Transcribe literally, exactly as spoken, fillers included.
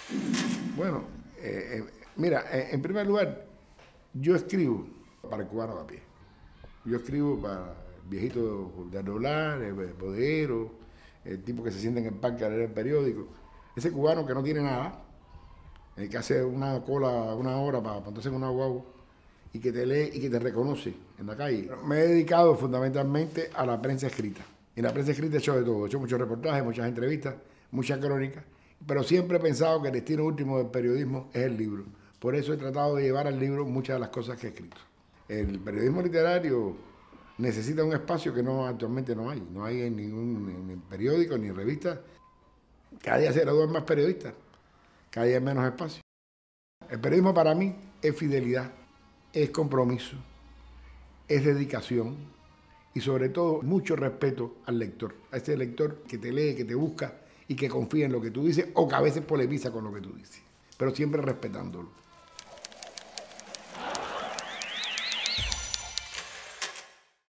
Bueno, eh, eh, mira, eh, en primer lugar, yo escribo para el cubano de a pie. Yo escribo para el viejito de Arrolar, el bodeguero, el tipo que se sienta en el parque a leer el periódico. Ese cubano que no tiene nada, el que hace una cola una hora para montarse en una guagua y que te lee y que te reconoce en la calle. Me he dedicado fundamentalmente a la prensa escrita. En la prensa escrita he hecho de todo, he hecho muchos reportajes, muchas entrevistas, muchas crónicas, pero siempre he pensado que el destino último del periodismo es el libro. Por eso he tratado de llevar al libro muchas de las cosas que he escrito. El periodismo literario necesita un espacio que no actualmente no hay. No hay en ningún en periódico ni en revista. Cada día se gradúan más periodistas, cada día hay menos espacio. El periodismo para mí es fidelidad, es compromiso, es dedicación y sobre todo mucho respeto al lector, a ese lector que te lee, que te busca y que confía en lo que tú dices o que a veces polemiza con lo que tú dices, pero siempre respetándolo.